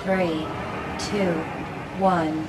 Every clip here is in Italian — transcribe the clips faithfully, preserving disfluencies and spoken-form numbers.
three, two, one.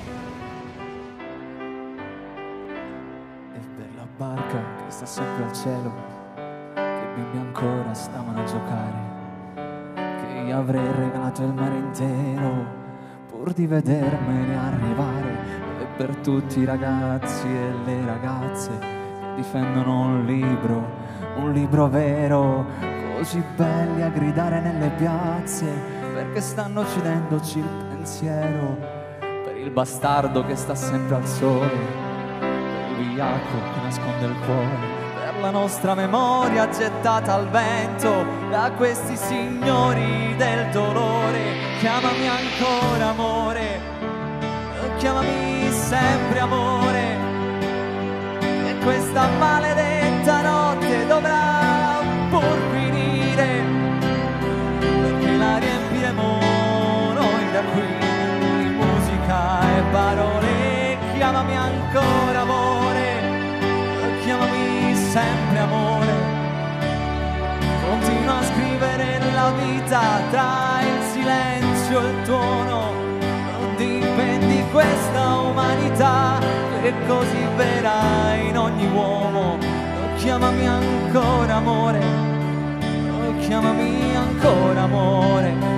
E per la barca che sta sempre al cielo, che bimbi ancora stavano a giocare, che io avrei regalato il mare intero pur di vedermene arrivare. E per tutti i ragazzi e le ragazze che difendono un libro, un libro vero, così belli a gridare nelle piazze, perché stanno uccidendoci il pensiero. Per il bastardo che sta sempre al sole, per l'ubriaco che nasconde il cuore, per la nostra memoria gettata al vento da questi signori del dolore. Chiamami ancora amore, chiamami sempre amore, e questa maledetta notte dovrà pur finire, perché la riempiremo noi da qui di musica e parole. Chiamami ancora amore, chiamami sempre amore, continua a scrivere la vita tra il silenzio e il tuono di questa umanità, che così vera in ogni uomo. Chiamami ancora amore, chiamami ancora amore.